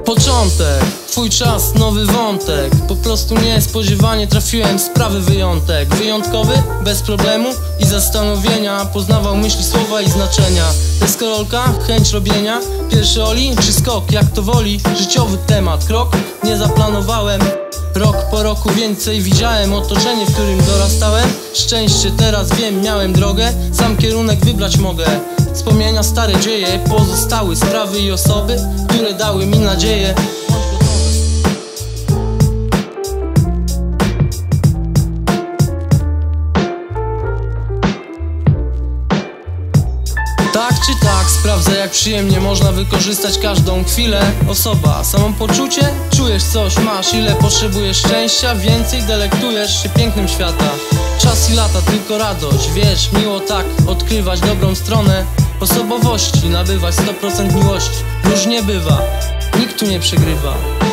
Początek, twój czas, nowy wątek. Po prostu niespodziewanie trafiłem w sprawy wyjątek. Wyjątkowy, bez problemu i zastanowienia. Poznawał myśli, słowa i znaczenia. Deskorolka, chęć robienia. Pierwszy oli czy skok, jak to woli. Życiowy temat, krok nie zaplanowałem. Rok po roku więcej widziałem. Otoczenie, w którym dorastałem. Szczęście, teraz wiem, miałem drogę. Sam kierunek wybrać mogę. Wspomnienia, stare dzieje, pozostały sprawy i osoby, które dały mi nadzieję. Tak czy tak, sprawdzę jak przyjemnie można wykorzystać każdą chwilę. Osoba, samopoczucie, czujesz coś, masz ile potrzebujesz szczęścia. Więcej delektujesz się pięknem świata. Czas i lata, tylko radość, wiesz, miło tak odkrywać dobrą stronę osobowości, nabywać 100% miłości. Różnie bywa, nikt tu nie przegrywa.